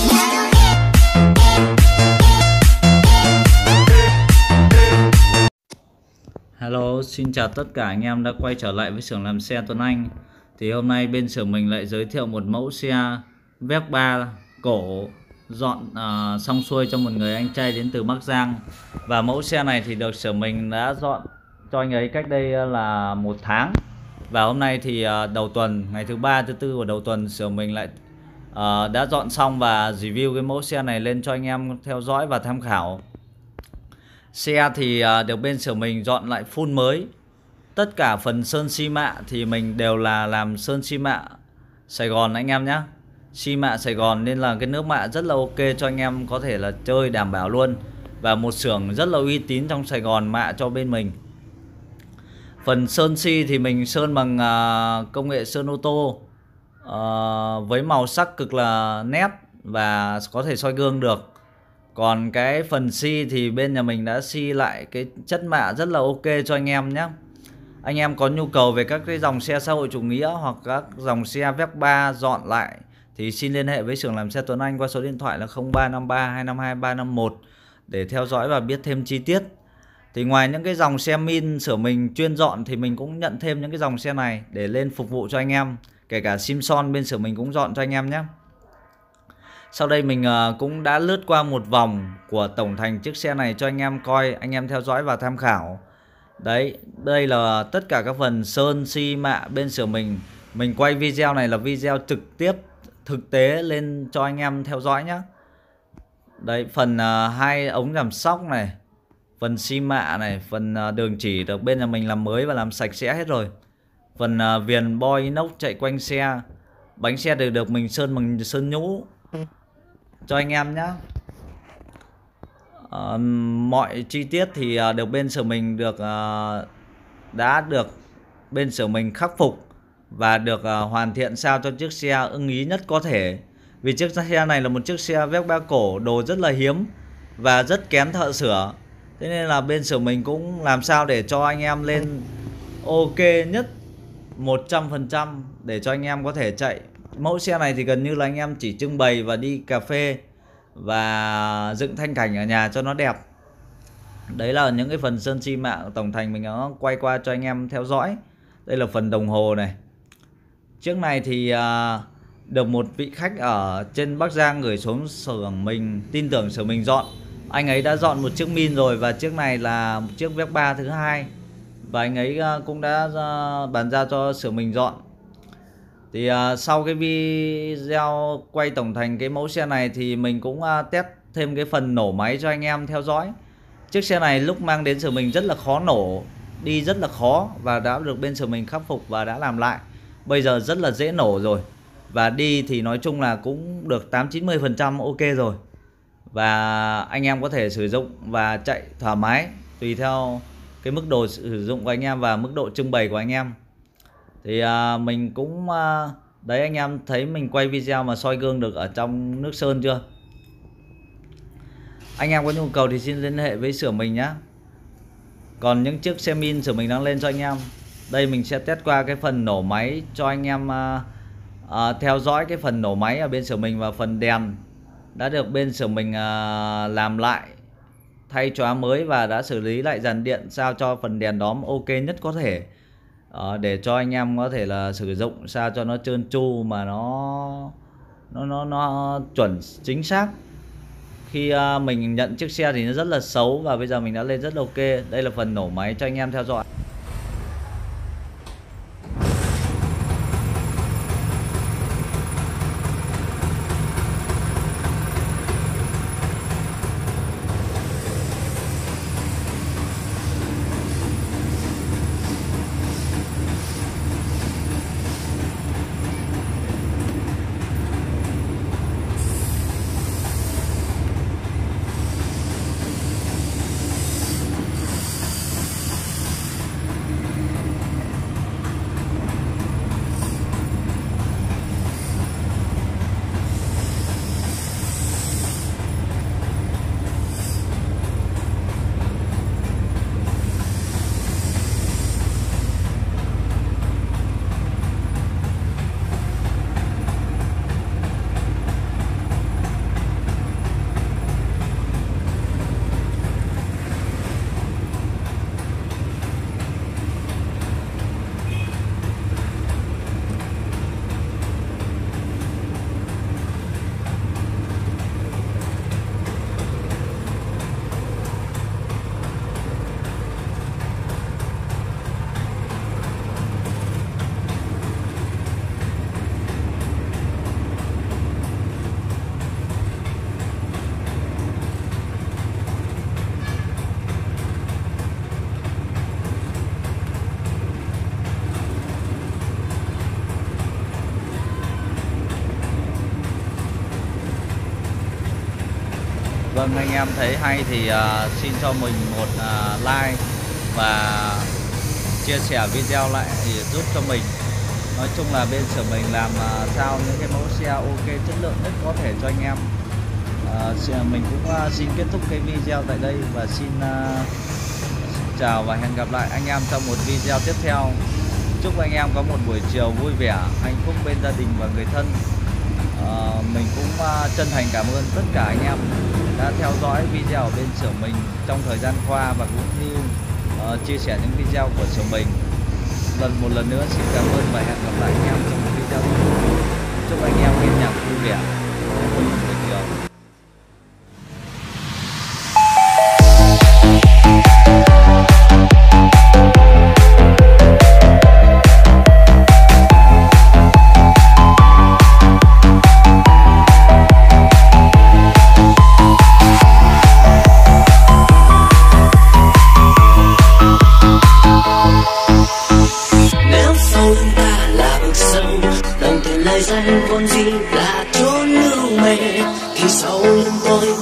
Hello, xin chào tất cả anh em đã quay trở lại với xưởng làm xe Tuấn Anh. Thì hôm nay bên xưởng mình lại giới thiệu một mẫu xe Vespa cổ dọn xong xuôi cho một người anh trai đến từ Bắc Giang. Và mẫu xe này thì được xưởng mình đã dọn cho anh ấy cách đây là 1 tháng. Và hôm nay thì đầu tuần, ngày thứ 3, thứ 4 của đầu tuần, xưởng mình lại đã dọn xong và review cái mẫu xe này lên cho anh em theo dõi và tham khảo. Xe thì được bên xưởng mình dọn lại full mới. Tất cả phần sơn xi mạ thì mình đều là làm sơn xi mạ Sài Gòn anh em nhé. Xi mạ Sài Gòn nên là cái nước mạ rất là ok cho anh em có thể là chơi đảm bảo luôn. Và một xưởng rất là uy tín trong Sài Gòn mạ cho bên mình. Phần sơn xi thì mình sơn bằng công nghệ sơn ô tô với màu sắc cực là nét và có thể soi gương được. Còn cái phần xi thì bên nhà mình đã xi lại cái chất mạ rất là ok cho anh em nhé. Anh em có nhu cầu về các cái dòng xe xã hội chủ nghĩa hoặc các dòng xe Vespa dọn lại thì xin liên hệ với xưởng làm xe Tuấn Anh qua số điện thoại là 0353 252 351 để theo dõi và biết thêm chi tiết. Thì ngoài những cái dòng xe min xưởng mình chuyên dọn thì mình cũng nhận thêm những cái dòng xe này để lên phục vụ cho anh em. Kể cả Simpson bên xưởng mình cũng dọn cho anh em nhé. Sau đây mình cũng đã lướt qua một vòng của tổng thành chiếc xe này cho anh em coi, anh em theo dõi và tham khảo. Đấy, đây là tất cả các phần sơn xi mạ bên xưởng mình. Mình quay video này là video trực tiếp thực tế lên cho anh em theo dõi nhé. Đấy, phần hai ống giảm sóc này, phần xi mạ này, phần đường chỉ được bên nhà mình làm mới và làm sạch sẽ hết rồi. Phần viền boy inox chạy quanh xe. Bánh xe được mình sơn bằng sơn nhũ cho anh em nhé. Mọi chi tiết thì được bên xưởng mình đã được bên xưởng mình khắc phục và được hoàn thiện sao cho chiếc xe ưng ý nhất có thể. Vì chiếc xe này là một chiếc xe Vespa cổ, đồ rất là hiếm và rất kén thợ sửa. Thế nên là bên xưởng mình cũng làm sao để cho anh em lên ok nhất 100% để cho anh em có thể chạy. Mẫu xe này thì gần như là anh em chỉ trưng bày và đi cà phê và dựng thanh cảnh ở nhà cho nó đẹp. Đấy là những cái phần sơn xi mạ tổng thành mình đã quay qua cho anh em theo dõi. Đây là phần đồng hồ này. Chiếc này thì được một vị khách ở trên Bắc Giang gửi xuống xưởng mình, tin tưởng xưởng mình dọn. Anh ấy đã dọn một chiếc min rồi và chiếc này là một chiếc Vespa thứ hai và anh ấy cũng đã bàn giao cho xưởng mình dọn. Thì sau cái video quay tổng thành cái mẫu xe này thì mình cũng test thêm cái phần nổ máy cho anh em theo dõi. Chiếc xe này lúc mang đến xưởng mình rất là khó nổ, đi rất là khó và đã được bên xưởng mình khắc phục và đã làm lại. Bây giờ rất là dễ nổ rồi. Và đi thì nói chung là cũng được 80-90% ok rồi. Và anh em có thể sử dụng và chạy thoải mái tùy theo cái mức độ sử dụng của anh em và mức độ trưng bày của anh em. Thì mình cũng đấy, anh em thấy mình quay video mà soi gương được ở trong nước sơn chưa? Anh em có nhu cầu thì xin liên hệ với xưởng mình nhé. Còn những chiếc xe min xưởng mình đang lên cho anh em. Đây mình sẽ test qua cái phần nổ máy cho anh em theo dõi cái phần nổ máy ở bên xưởng mình. Và phần đèn đã được bên xưởng mình làm lại, thay chóa mới và đã xử lý lại dàn điện sao cho phần đèn đóm ok nhất có thể. Để cho anh em có thể là sử dụng sao cho nó trơn tru mà nó chuẩn chính xác. Khi mình nhận chiếc xe thì nó rất là xấu và bây giờ mình đã lên rất là ok. Đây là phần nổ máy cho anh em theo dõi. Vâng, anh em thấy hay thì xin cho mình một like và chia sẻ video lại giúp cho mình. Nói chung là bên xưởng mình làm sao những cái mẫu xe ok chất lượng nhất có thể cho anh em. Mình cũng xin kết thúc cái video tại đây và xin chào và hẹn gặp lại anh em trong một video tiếp theo. Chúc anh em có một buổi chiều vui vẻ, hạnh phúc bên gia đình và người thân. Mình cũng chân thành cảm ơn tất cả anh em đã theo dõi video ở bên xưởng mình trong thời gian qua và cũng như chia sẻ những video của xưởng mình. Một lần nữa xin cảm ơn và hẹn gặp lại anh em trong một video tiếp theo. Chúc anh em nghe nhạc vui vẻ, một buổi chiều. Thời gian còn gì là chốn lưu mê thì sau lưng tôi